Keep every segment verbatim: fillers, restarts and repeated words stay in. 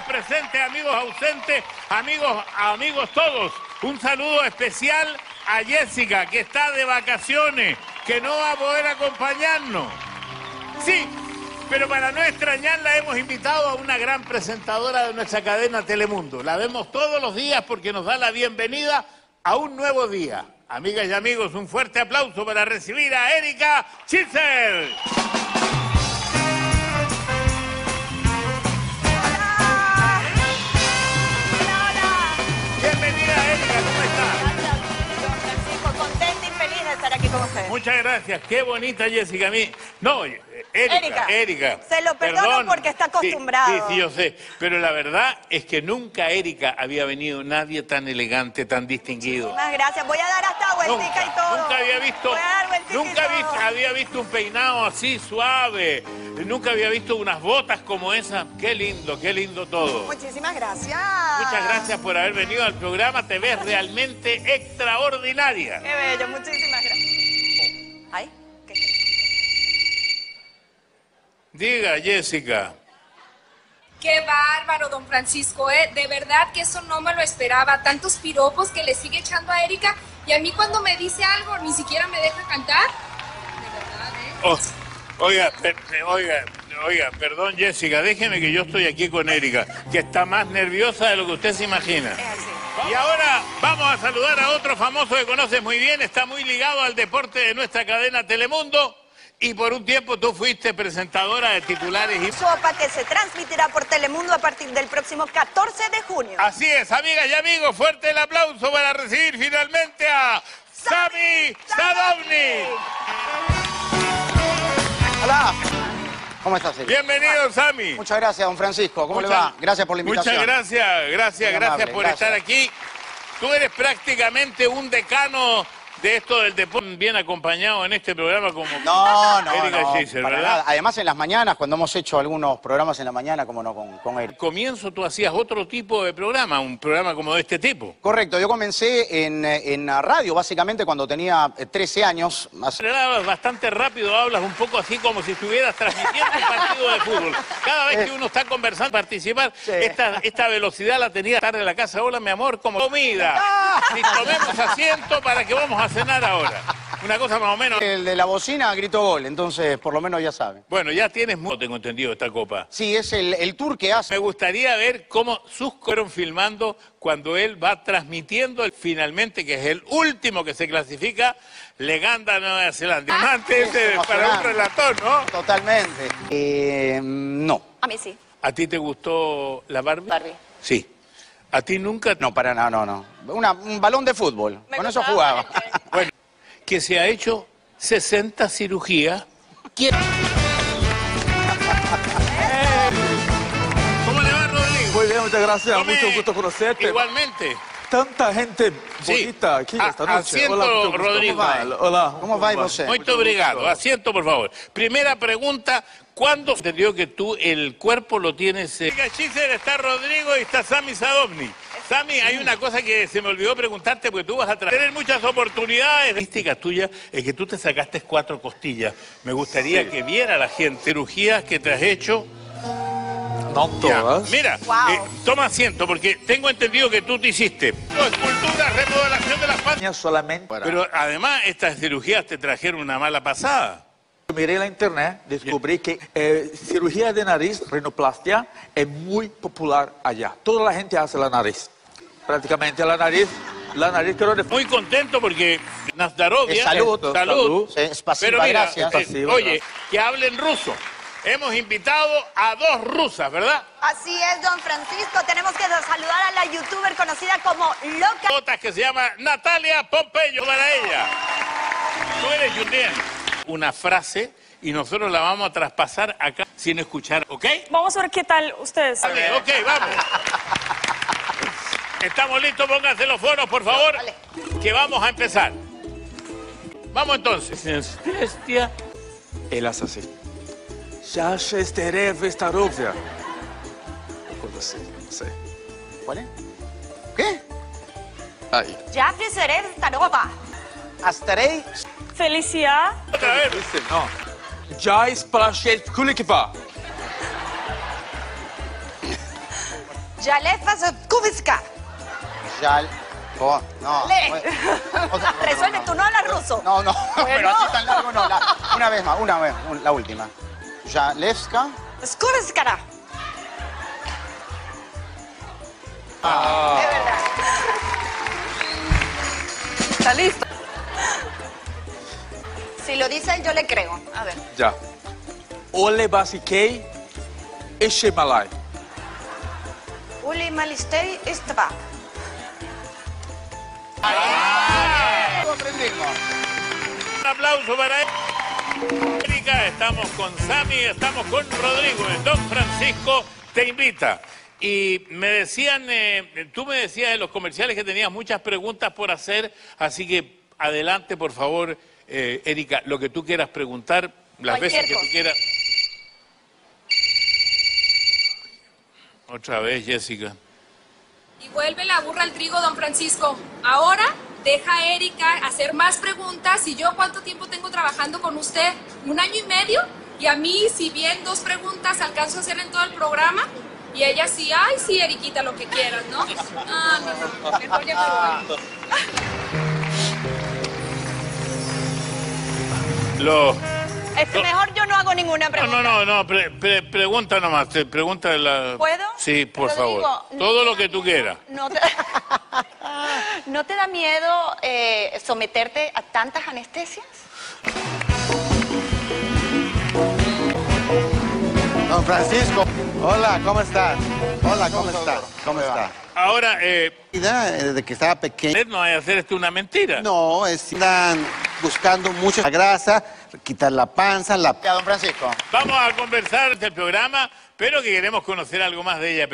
amigos presentes, amigos ausentes, amigos, amigos todos. Un saludo especial a Jessica, que está de vacaciones, que no va a poder acompañarnos. Sí, pero para no extrañarla hemos invitado a una gran presentadora de nuestra cadena Telemundo. La vemos todos los días porque nos da la bienvenida a un nuevo día. Amigas y amigos, un fuerte aplauso para recibir a Erika Schitzer. Con ustedes. Muchas gracias, qué bonita Jessica. A mí, no, Erika, Erika, Erika. Se lo perdono perdón. porque está acostumbrado. Sí, sí, sí, yo sé. Pero la verdad es que nunca Erika había venido nadie tan elegante, tan distinguido. Muchísimas gracias. Voy a dar hasta vueltica y todo. Nunca había visto, Voy a dar vueltica nunca y vi, todo. había visto un peinado así suave. Nunca había visto unas botas como esas. Qué lindo, qué lindo todo. Muchísimas gracias. Muchas gracias por haber venido al programa. Te ves realmente extraordinaria. Qué bello, muchísimas gracias. Ay, ¿qué? Diga, Jessica. Qué bárbaro, don Francisco, ¿eh? De verdad que eso no me lo esperaba. Tantos piropos que le sigue echando a Erika. Y a mí cuando me dice algo ni siquiera me deja cantar. De verdad, ¿eh? Oh, oiga, per, oiga, oiga, perdón, Jessica, déjeme que yo estoy aquí con Erika, que está más nerviosa de lo que usted se imagina. Es así. Y ahora vamos a saludar a otro famoso que conoces muy bien, está muy ligado al deporte de nuestra cadena Telemundo. Y por un tiempo tú fuiste presentadora de titulares y... Sopa que se transmitirá por Telemundo a partir del próximo catorce de junio. Así es, amigas y amigos, fuerte el aplauso para recibir finalmente a Sami Sadovny. Hola. ¿Cómo estás, Erika? Bienvenido, Sami. Muchas gracias, don Francisco. ¿Cómo Muchas, le va? Gracias por la invitación. Muchas gracias, gracias, Muy gracias amable, por gracias. estar aquí. Tú eres prácticamente un decano de esto del deporte, bien acompañado en este programa como No, no, Erika no, Schitzer, para ¿verdad? nada. Además, en las mañanas, cuando hemos hecho algunos programas en la mañana, como no, con, con él. Al comienzo tú hacías otro tipo de programa, un programa como de este tipo. Correcto, yo comencé en, en radio, básicamente, cuando tenía trece años. Hace... Hablas bastante rápido, hablas un poco así como si estuvieras transmitiendo un partido de fútbol. Cada vez que uno está conversando, participar, Sí. esta, esta velocidad la tenía tarde en la casa. Hola, mi amor, como comida. Si tomemos asiento para que vamos a cenar ahora. Una cosa más o menos. El de la bocina gritó gol, entonces por lo menos ya saben. Bueno, ya tienes mucho, tengo entendido, esta copa. Sí, es el, el tour que hace. Me gustaría ver cómo sus fueron filmando cuando él va transmitiendo el, finalmente, que es el último que se clasifica, le gana a Nueva Zelanda. Ah, Antes es ese para un emocionante. relator, ¿no? Totalmente. Eh, no. A mí sí. ¿A ti te gustó la Barbie? Barbie. Sí. ¿A ti nunca? No, para nada, no, no. Una- un balón de fútbol. Me Con eso gustaba jugaba. este. Bueno, que se ha hecho sesenta cirugías. ¿Quién? ¿Cómo le va, Rodrigo? Muy bien, muchas gracias. Tome- Mucho gusto conocerte. Igualmente. Tanta gente Sí. bonita aquí A- esta noche. asiento, Hola, mucho gusto. Rodrigo. ¿Cómo va? Hola. ¿Cómo va, você? Muy obrigado. Asiento, por favor. Primera pregunta. ¿Cuándo entendió que tú el cuerpo lo tienes? Eh... Schitzer, está Rodrigo y está Sami Sadovny. Sami, hay una cosa que se me olvidó preguntarte porque tú vas a tra- tener muchas oportunidades. La estadística tuya es que tú te sacaste cuatro costillas. Me gustaría que viera la gente cirugías que te has hecho. No Ya, todas. mira, Wow. eh, toma asiento porque tengo entendido que tú te hiciste escultura, remodelación de las patas. Solamente. Pero además estas cirugías te trajeron una mala pasada. Miré en la internet, descubrí que eh, cirugía de nariz, rinoplastia, es muy popular allá. Toda la gente hace la nariz. Prácticamente la nariz, la nariz creo que... Muy contento porque Nazdarovia, Eh, salud. salud, Salud. Sí, es pasiva, pero mira, gracias. eh, Pasiva, oye, gracias. que hablen ruso. Hemos invitado a dos rusas, ¿verdad? Así es, don Francisco. Tenemos que saludar a la youtuber conocida como Loca. Botas que se llama Natalia Pompeyo para ella. Tú eres Julián. Una frase y nosotros la vamos a traspasar acá sin escuchar, ¿ok? Vamos a ver qué tal ustedes. Vale, ok, vamos. Estamos listos, pónganse los foros, por favor, Vale. que vamos a empezar. Vamos entonces. Bestia. Él hace así. Ya se estaré Vestarovia. Cosa así, no sé. ¿Cuál es? ¿Qué? Ahí. Ya seré Starova. Astarei. Felicidad. Otra vez. Dice, no. Ya es para Kulikipa. Jalefa Kubiska. Ya... Oh, no. Lee. Oye, otra- no, Resuelve, no, tú no la ruso. No, no, Bueno. pero así tan largo no. La- una vez más, una vez, un- la última. Zalewska. Skubiskara. Ah. Es verdad. ¿Está listo? Si lo dice él, yo le creo. A ver. Ya. Ole Basikei Eshemalai. Uli Malistei Istaba. Lo aprendimos. Un aplauso para Erika. Estamos con Sammy, estamos con Rodrigo. El Don Francisco te invita. Y me decían, eh, tú me decías en los comerciales que tenías muchas preguntas por hacer, así que adelante, por favor, eh, Erika, lo que tú quieras preguntar, las Cualquier veces que tú cosa. quieras. Otra vez, Jessica. Y vuelve la burra al trigo, don Francisco. Ahora deja a Erika hacer más preguntas. ¿Y yo cuánto tiempo tengo trabajando con usted? ¿Un año y medio? Y a mí, si bien dos preguntas alcanzo a hacer en todo el programa. Y ella sí, ay, sí, Eriquita, lo que quieras, ¿no? Ah, no, no, mejor ya me voy. Lo... Es que mejor yo no hago ninguna No, pregunta. no, no, no, pre- pre- pregunta nomás, te pregunta la... ¿Puedo? Sí, por Rodrigo, favor. ¿no Todo te lo da que tú miedo? quieras. ¿No te, ¿No te da miedo eh, someterte a tantas anestesias? Don Francisco, hola, ¿cómo estás? Hola, ¿cómo estás? ¿Cómo estás? Ahora, eh, Desde que estaba pequeño. no hay que hacer esto una mentira. No, están buscando mucha grasa, quitar la panza, la... Ya, don Francisco. Vamos a conversar del programa, pero que queremos conocer algo más de ella.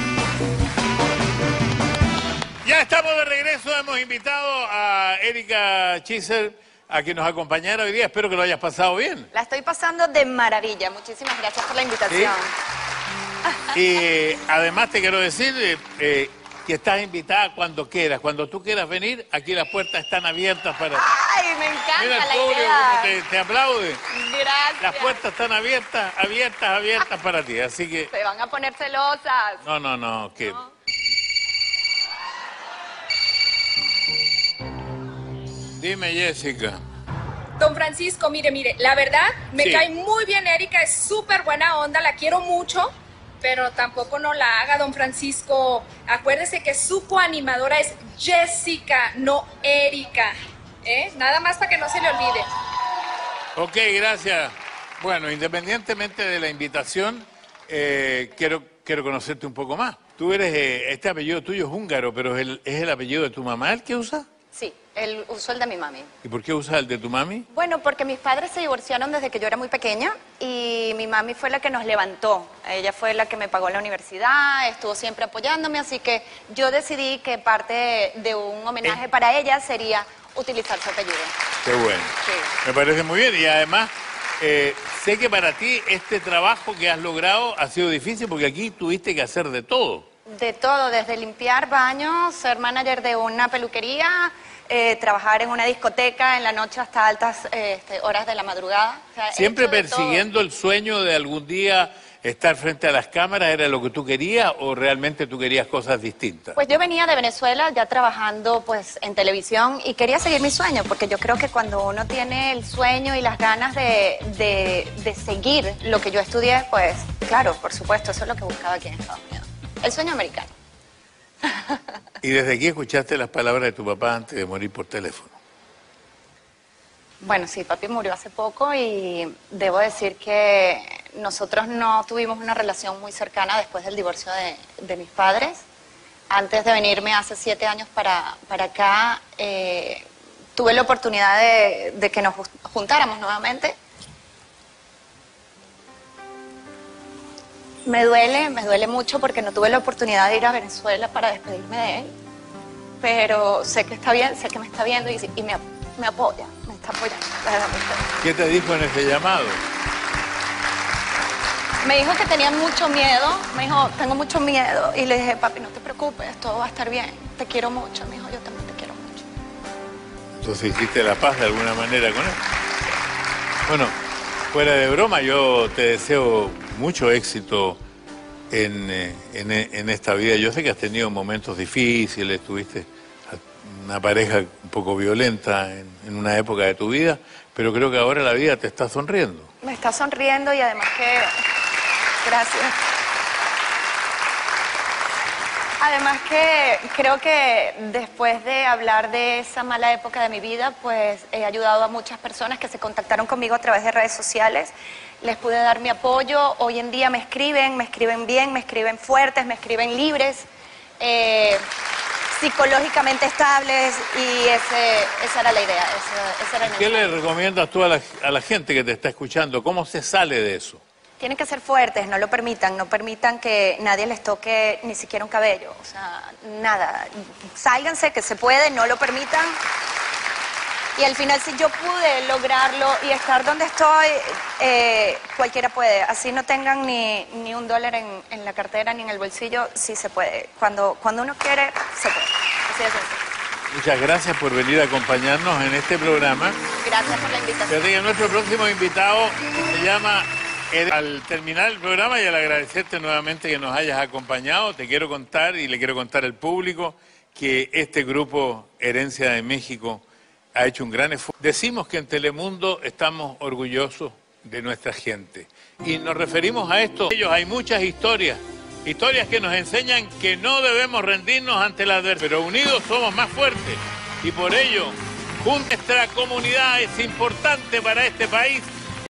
Ya estamos de regreso, hemos invitado a Erika Chiser a que nos acompañara hoy día. Espero que lo hayas pasado bien. La estoy pasando de maravilla. Muchísimas gracias por la invitación. Y además te quiero decir eh, eh, que estás invitada cuando quieras. Cuando tú quieras venir, aquí las puertas están abiertas para ti. Ay, me encanta Mira el la público idea. cómo te, te aplaude. Gracias. Las puertas están abiertas, abiertas, abiertas para ti. Así que, Se van a poner celosas. no, no, no, que... Dime, Jessica. Don Francisco, mire, mire, la verdad, me Sí. cae muy bien Erika, es súper buena onda, la quiero mucho, pero tampoco no la haga, don Francisco. Acuérdese que su coanimadora es Jessica, no Erika, ¿eh? Nada más para que no se le olvide. Ok, gracias. Bueno, independientemente de la invitación, eh, quiero, quiero conocerte un poco más. Tú eres, eh, este apellido tuyo es húngaro, pero ¿es el, es el apellido de tu mamá el que usa? Sí, él usó el de mi mami. ¿Y por qué usa el de tu mami? Bueno, porque mis padres se divorciaron desde que yo era muy pequeña y mi mami fue la que nos levantó. Ella fue la que me pagó la universidad, estuvo siempre apoyándome, así que yo decidí que parte de un homenaje Eh. para ella sería utilizar su apellido. Qué bueno. Sí. Me parece muy bien y además eh, sé que para ti este trabajo que has logrado ha sido difícil porque aquí tuviste que hacer de todo. De todo, desde limpiar baños, ser manager de una peluquería, eh, trabajar en una discoteca en la noche hasta altas eh, este, horas de la madrugada. O sea, he Siempre hecho de todo. persiguiendo el sueño de algún día estar frente a las cámaras, ¿era lo que tú querías o realmente tú querías cosas distintas? Pues yo venía de Venezuela ya trabajando pues en televisión y quería seguir mi sueño, porque yo creo que cuando uno tiene el sueño y las ganas de, de, de seguir lo que yo estudié, pues claro, por supuesto, eso es lo que buscaba aquí en Estados Unidos. El sueño americano. ¿Y desde aquí escuchaste las palabras de tu papá antes de morir por teléfono? Bueno, sí, papi murió hace poco y debo decir que nosotros no tuvimos una relación muy cercana después del divorcio de, de mis padres. Antes de venirme hace siete años para, para acá, eh, tuve la oportunidad de, de que nos juntáramos nuevamente. Me duele, me duele mucho porque no tuve la oportunidad de ir a Venezuela para despedirme de él. Pero sé que está bien, sé que me está viendo y, y me, me apoya, me está apoyando. verdaderamente. ¿Qué te dijo en ese llamado? Me dijo que tenía mucho miedo, me dijo, tengo mucho miedo. Y le dije, papi, no te preocupes, todo va a estar bien, te quiero mucho. Me dijo, yo también te quiero mucho. Entonces hiciste la paz de alguna manera con él. Bueno, fuera de broma, yo te deseo mucho éxito en, eh, en, en esta vida. Yo sé que has tenido momentos difíciles, tuviste una pareja un poco violenta en, en una época de tu vida, pero creo que ahora la vida te está sonriendo. Me está sonriendo y además que... Gracias. Además que creo que después de hablar de esa mala época de mi vida, pues he ayudado a muchas personas que se contactaron conmigo a través de redes sociales. Les pude dar mi apoyo. Hoy en día me escriben, me escriben bien, me escriben fuertes, me escriben libres, eh, psicológicamente estables, y ese, esa era la idea. Esa, esa era el ¿Qué mensaje. le recomiendas tú a la, a la gente que te está escuchando? ¿Cómo se sale de eso? Tienen que ser fuertes, no lo permitan, no permitan que nadie les toque ni siquiera un cabello, o sea, nada. Sálganse, que se puede, no lo permitan. Y al final, si yo pude lograrlo y estar donde estoy, eh, cualquiera puede. Así no tengan ni, ni un dólar en, en la cartera ni en el bolsillo, sí se puede. Cuando, cuando uno quiere, se puede. Así de sencillo. Muchas gracias por venir a acompañarnos en este programa. Gracias por la invitación. Fíjate que nuestro próximo invitado se llama... Al terminar el programa y al agradecerte nuevamente que nos hayas acompañado, te quiero contar y le quiero contar al público que este grupo Herencia de México ha hecho un gran esfuerzo. Decimos que en Telemundo estamos orgullosos de nuestra gente y nos referimos a esto. Ellos hay muchas historias, historias que nos enseñan que no debemos rendirnos ante la adversidad, pero unidos somos más fuertes y por ello nuestra comunidad es importante para este país.